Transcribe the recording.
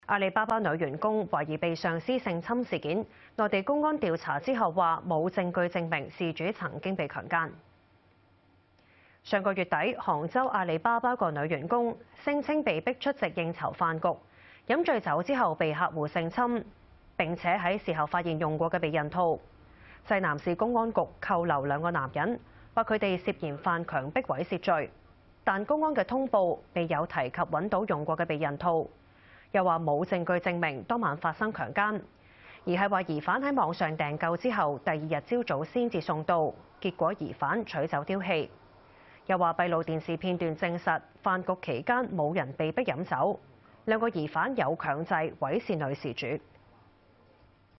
阿里巴巴女員工懷疑被上司性侵事件，內地公安調查之後話冇證據證明事主曾經被強姦。上個月底，杭州阿里巴巴個女員工聲稱被逼出席應酬飯局，飲醉酒之後被客戶性侵，並且喺事後發現用過嘅避孕套。濟南市公安局扣留2個男人，話佢哋涉嫌犯強迫猥褻罪，但公安嘅通報未有提及揾到用過嘅避孕套。又話冇證據證明當晚發生強姦，而係話疑犯喺網上訂購之後，第2日朝早先至送到，結果疑犯取走丟棄。又話閉路電視片段證實，飯局期間冇人被逼飲酒，2個疑犯有強制猥褻女事主。